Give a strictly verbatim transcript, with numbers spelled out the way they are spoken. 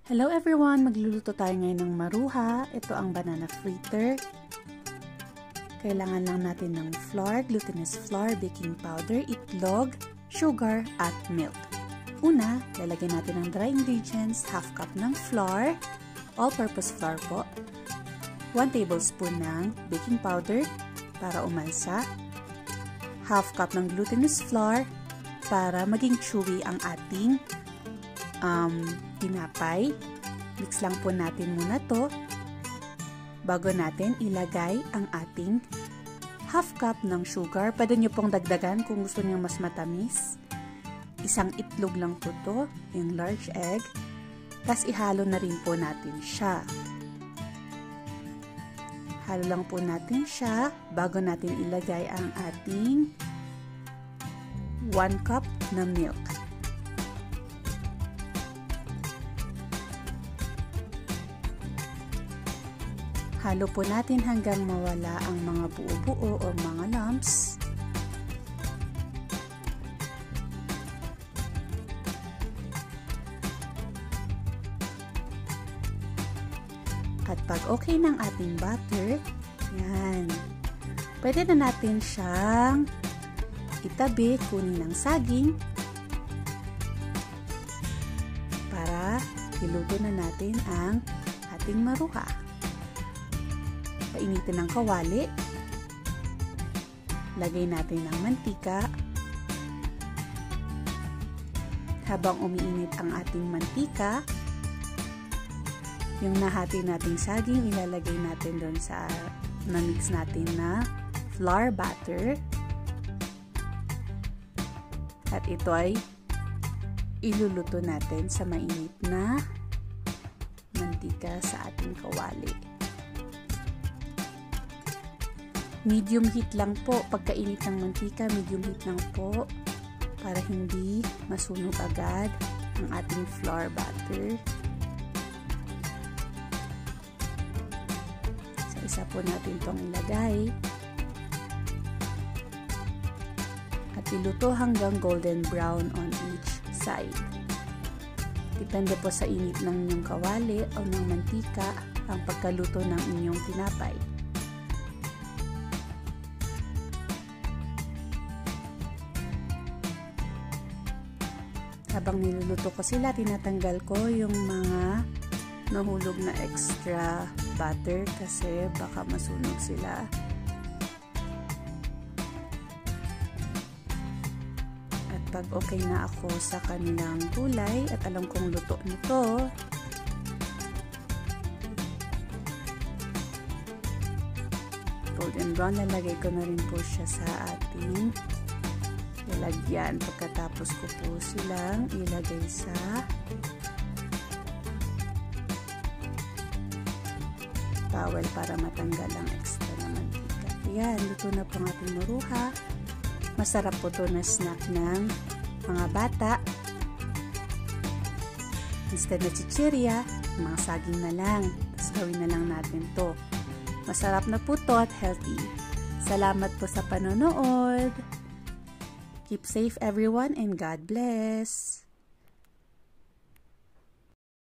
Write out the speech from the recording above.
Hello everyone! Magluluto tayo ngayon ng maruha. Ito ang banana fritter. Kailangan lang natin ng flour, glutinous flour, baking powder, itlog, sugar, at milk. Una, lalagyan natin ng dry ingredients, half cup ng flour, all-purpose flour po, one tablespoon ng baking powder para umalsa, half cup ng glutinous flour para maging chewy ang ating um, tinapay. Mix lang po natin muna to bago natin ilagay ang ating half cup ng sugar. Pwede nyo pong dagdagan kung gusto nyo mas matamis. Isang itlog lang po to, yung large egg. Tapos ihalo na rin po natin siya. Halo lang po natin siya bago natin ilagay ang ating one cup na milk. Halo po natin hanggang mawala ang mga buo-buo o mga lumps. At pag okay ng ating butter, yan, pwede na natin siyang itabi, kunin ng saging para iluto na natin ang ating maruha. Painitin ng kawali, lagay natin ng mantika. Habang umiinit ang ating mantika, yung nahati nating saging ilalagay natin doon sa na-mix natin na flour batter. At ito ay iluluto natin sa mainit na mantika sa ating kawali. Medium heat lang po. Pagkainit ng mantika, medium heat lang po para hindi masunog agad ang ating flour batter. So, isa po natin itong ilagay. At iluto hanggang golden brown on each side. Depende po sa init ng inyong kawali o ng mantika ang pagkaluto ng inyong tinapay. Habang niluluto ko sila, tinatanggal ko yung mga nahulog na extra butter kasi baka masunog sila. At pag okay na ako sa kanilang kulay at alam kong luto na to, golden brown, lalagay ko na rin po siya sa ating lalagyan. Pagkatapos ko po silang ilagay sa towel para matanggal ang extra na mantika. Ayan, luto na po ang ating maruha. Masarap po to na snack ng mga bata. Instead na chichirya, mga saging na lang. Tapos gawin na lang natin to. Masarap na po to at healthy. Salamat po sa panonood. Keep safe everyone and God bless.